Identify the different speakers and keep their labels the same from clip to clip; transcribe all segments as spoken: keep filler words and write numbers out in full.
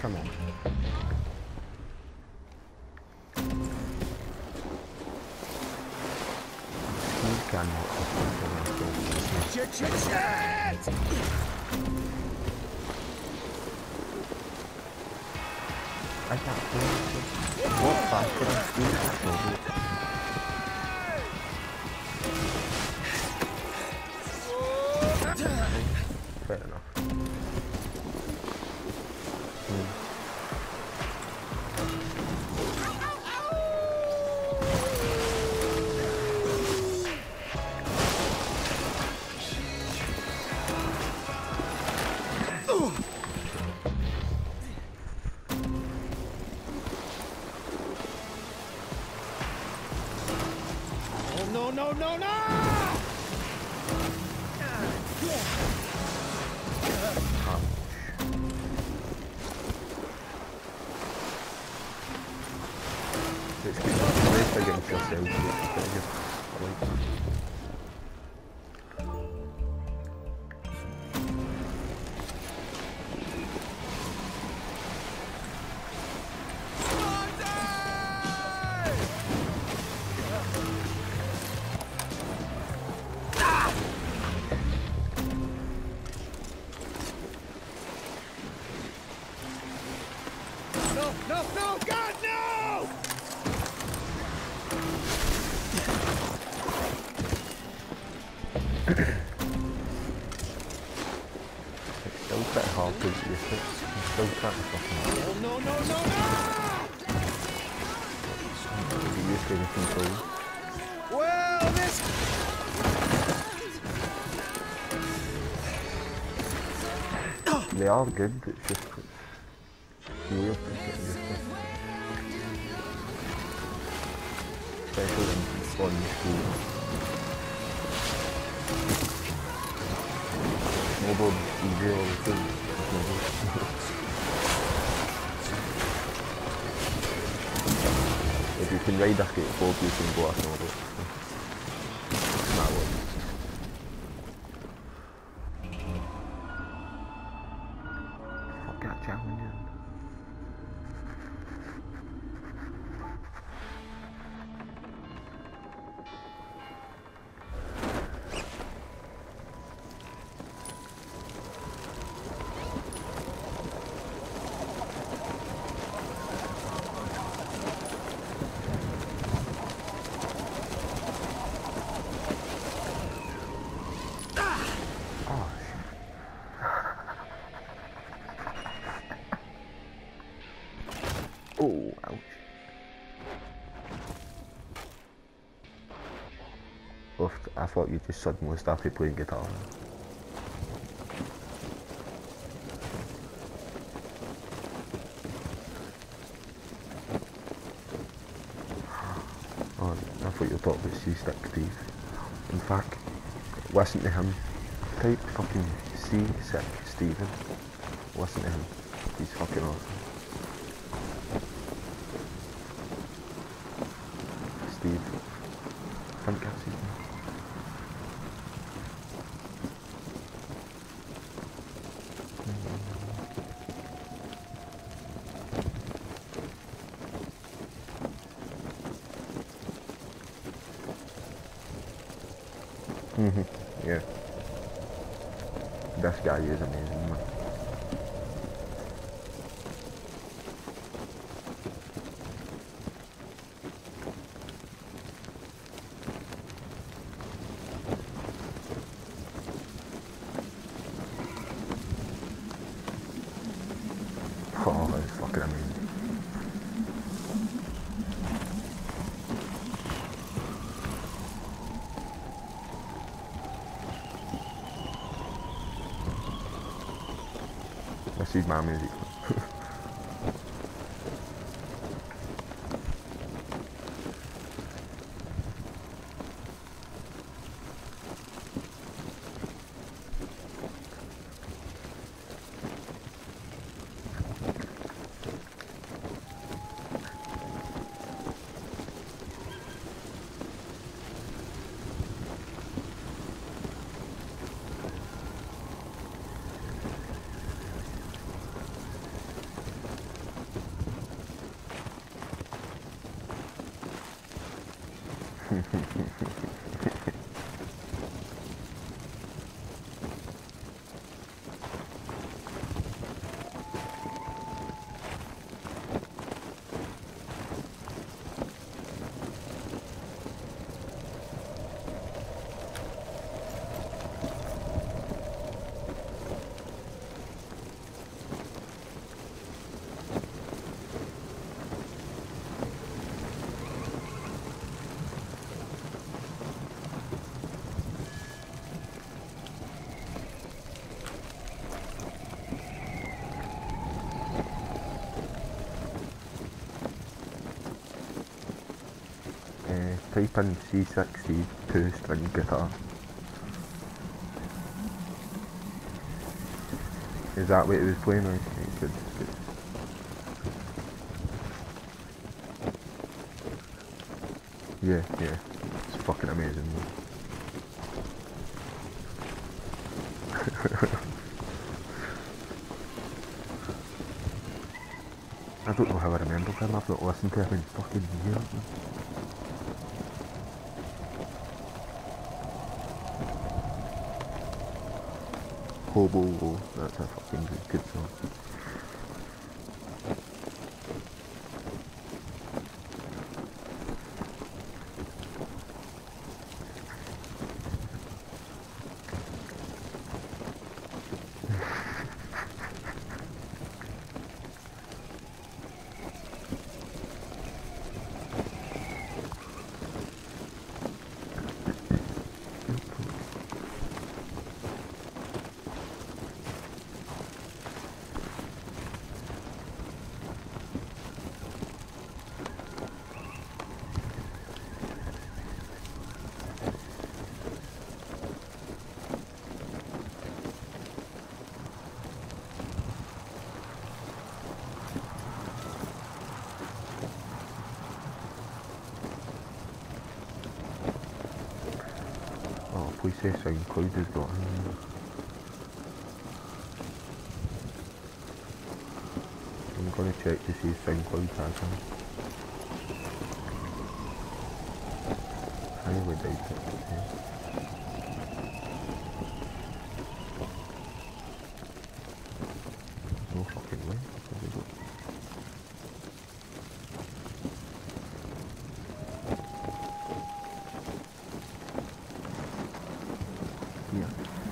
Speaker 1: Come on. You cannot
Speaker 2: Shit, shit, shit!
Speaker 1: I can't do it. What fast did I do that? Fair enough. Hmm.
Speaker 2: No, no, no, no!
Speaker 1: It's good. At least they're getting yourself out. I like that.
Speaker 2: No, no, no, God, no!
Speaker 1: It's still pretty hard to use it. I'm still trying to fucking...
Speaker 2: No, no, no, no, no!
Speaker 1: Get used to the control.
Speaker 2: Well, this...
Speaker 1: They are good, it's just... It's weird to get used to. Especially in on school. Snowboard is easier all the time. If you can ride a skateboard, you can go a snowboard. It's not one. Fuck that challenge. Oh, ouch. Oof, I thought you just suddenly started playing guitar. Oh, I thought you were talking about C-Stick Steve. In fact, listen to him. Type fucking C-Stick Steven. Listen to him. He's fucking awesome. Steve. I think that's his name. Mm-hmm. Yeah. This guy is amazing, man. Oh, that's fucking amazing. This is my music. Type in C sixty two string guitar. Is that what it was playing? Okay, good, good. Yeah, yeah. It's fucking amazing. I don't know how I remember him. I've not listened to him in fucking years. Man. Hobo, that's a fucking good, good song. Please say SoundCloud has got him. I'm gonna check to see if SoundCloud has him. I highly doubt it. Yeah. No fucking way. There we go. Yeah.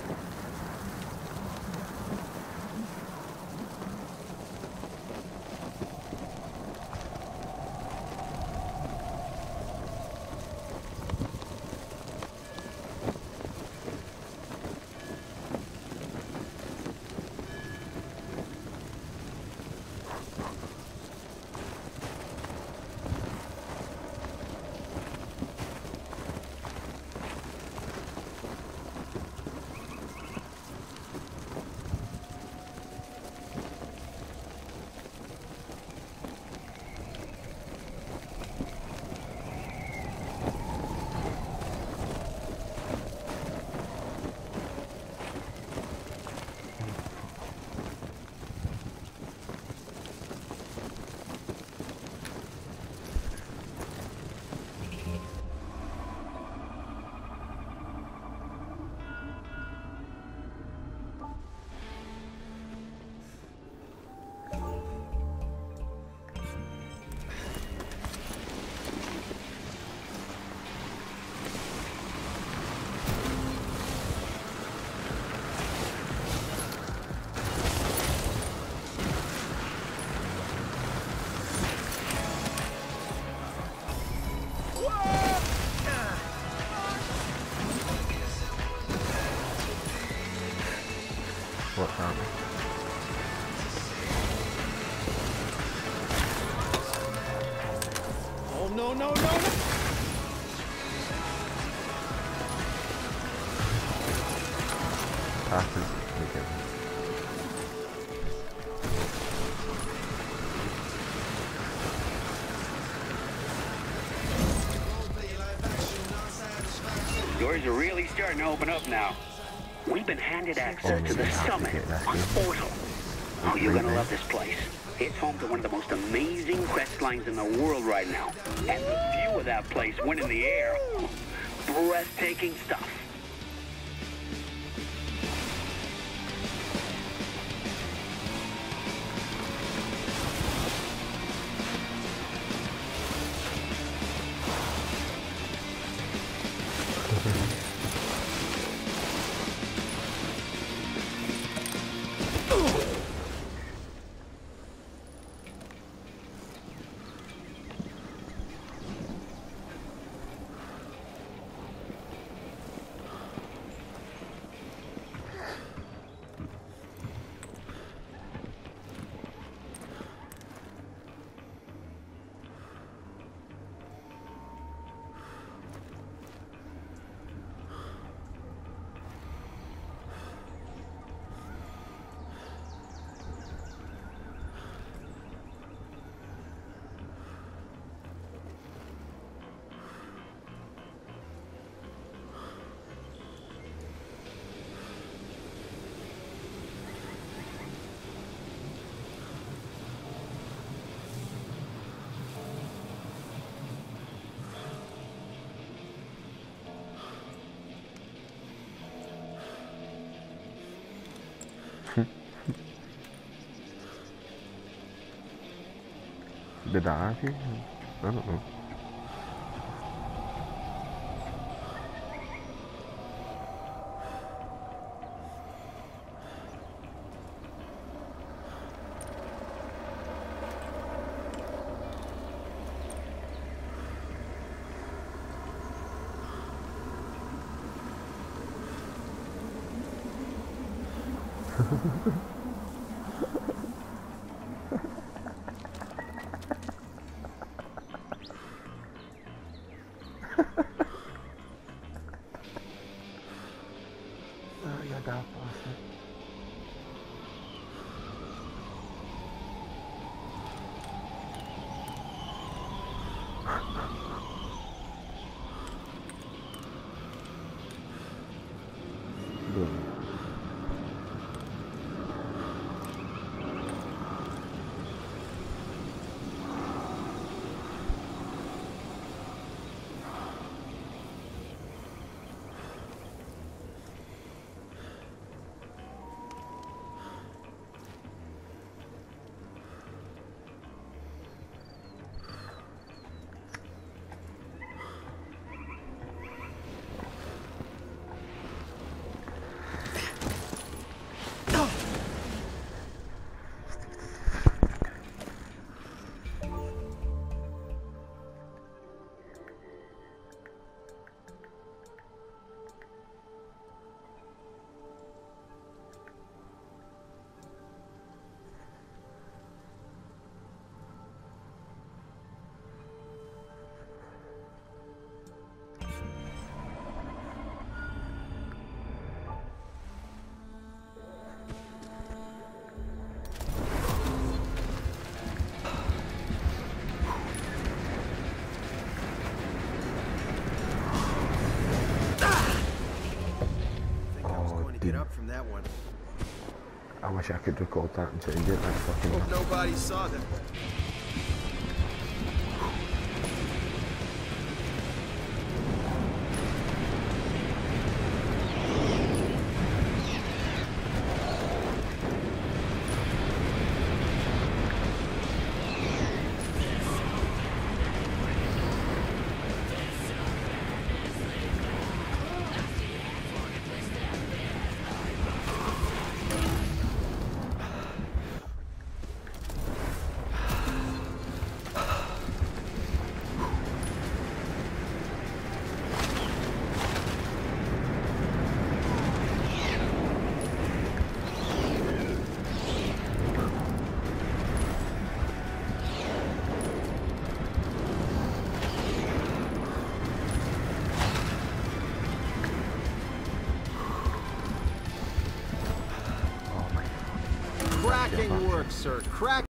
Speaker 1: What's happening?
Speaker 2: Oh no no no no!
Speaker 1: Passes. Okay.
Speaker 3: Doors are really starting to open up now. We've been handed access
Speaker 1: Oh,
Speaker 3: to the
Speaker 1: have to
Speaker 3: summit
Speaker 1: get this
Speaker 3: on
Speaker 1: game.
Speaker 3: Portal. Oh, you're gonna love this place. It's home to one of the most amazing crest lines in the world right now. And the view of that place when in the air, breathtaking stuff.
Speaker 1: Did I have you? I don't know. Oh, you daft bastard. Boom.
Speaker 2: Get up from that one.
Speaker 1: I wish I could record that and change it. Like fucking.
Speaker 2: Hope nobody saw that. Cracking work, sir. Crack.